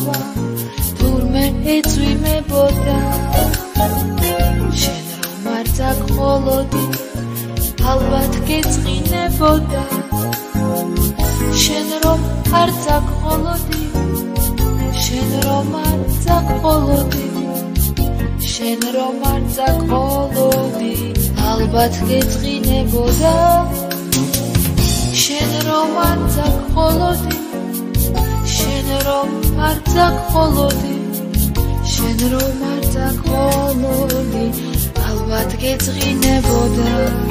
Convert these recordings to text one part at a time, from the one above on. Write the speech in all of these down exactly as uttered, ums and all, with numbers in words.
სხვა თურმე ეწვიმებოდა შენ რომ არ წაგყოლოდი ალბათ გეწყინებოდა შენ რომ არ წაგყოლოდი შენ რომ არ წაგყოლოდი შენ რომ არ წაგყოლოდი ალბათ გეწყინებოდა შენ რომ არ წაგყოლოდი შენ რომ არ წაგყოლოდი შენ რომ არ წაგყოლოდი ალბათ გეწყინებოდა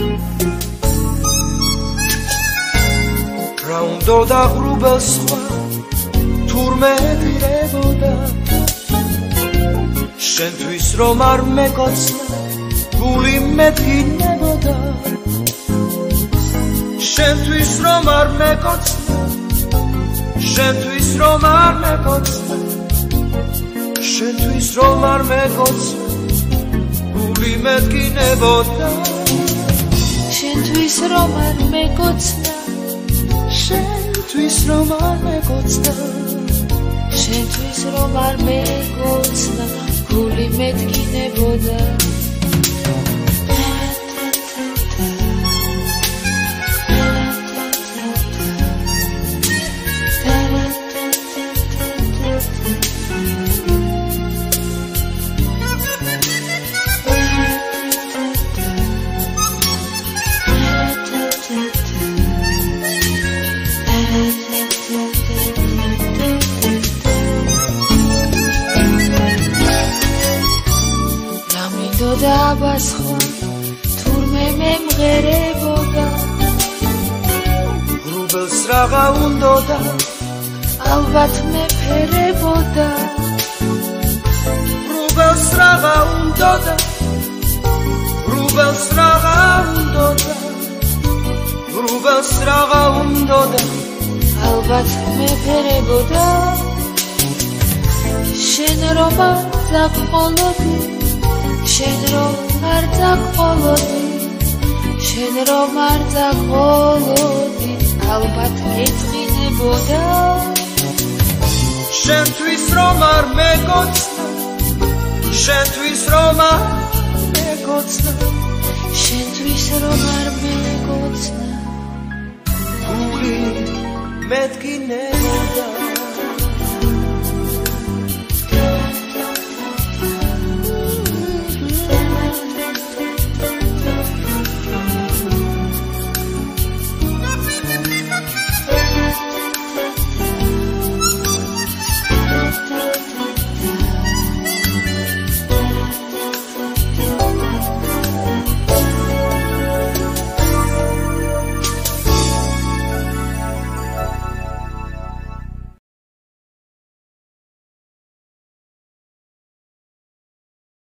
რა უნდა და ღრუბელს სხვა თურმე ედირებოდა შენთვის რომ არ მეკოცნა გული მედგინებოდა შენთვის რომ არ მეკოცნა შენთვის რომ არ მეკოცნა შენთვის რომ არ მეკოცნა გული მედგინებოდა შენთვის რომ არ მეკოცნა შენთვის რომ არ მეკოცნა შენთვის რომ არ მეკოცნა გული მედგინებოდა და აბასხვა თურმე მემღერებოდა ღრუბელს რაღა უნდოდა ალბათ მეფერებოდა ღრუბელს რაღა უნდოდა ღრუბელს რაღა უნდოდა ღრუბელს რაღა უნდოდა ალბათ მეფერებოდა შენ რომ არ წაგყოლოდი შენ რომ არ წაგყოლოდი შენ რომ არ წაგყოლოდი ალბათ გეწყინებოდა შენთვის რომ არ მეკოცნა შენთვის რომ არ მეკოცნა შენთვის რომ არ მეკოცნა გული მედგინებოდა